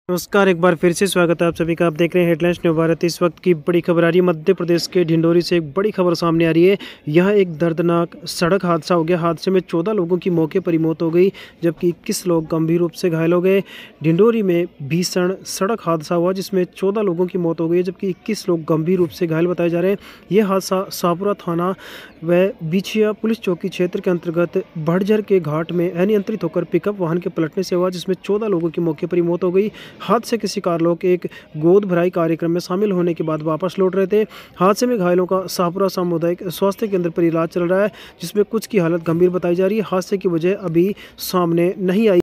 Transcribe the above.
नमस्कार, एक बार फिर से स्वागत है आप सभी का। आप देख रहे हैं हेडलाइंस न्यू भारत। इस वक्त की बड़ी खबर आ रही है मध्य प्रदेश के ढिंडोरी से। एक बड़ी खबर सामने आ रही है। यह एक दर्दनाक सड़क हादसा हो गया। हादसे में 14 लोगों की मौके पर ही मौत हो गई, जबकि 21 लोग गंभीर रूप से घायल हो गए। ढिंडोरी में भीषण सड़क हादसा हुआ जिसमें 14 लोगों की मौत हो गई, जबकि 21 लोग गंभीर रूप से घायल बताए जा रहे हैं। यह हादसा शाहपुरा थाना व बिछिया पुलिस चौकी क्षेत्र के अंतर्गत बढ़झर के घाट में अनियंत्रित होकर पिकअप वाहन के पलटने से हुआ, जिसमें 14 लोगों की मौके पर ही मौत हो गई। हादसे के शिकार लोग एक गोद भराई कार्यक्रम में शामिल होने के बाद वापस लौट रहे थे। हादसे में घायलों का शाहपुरा सामुदायिक स्वास्थ्य केंद्र पर इलाज चल रहा है, जिसमें कुछ की हालत गंभीर बताई जा रही है। हादसे की वजह अभी सामने नहीं आई।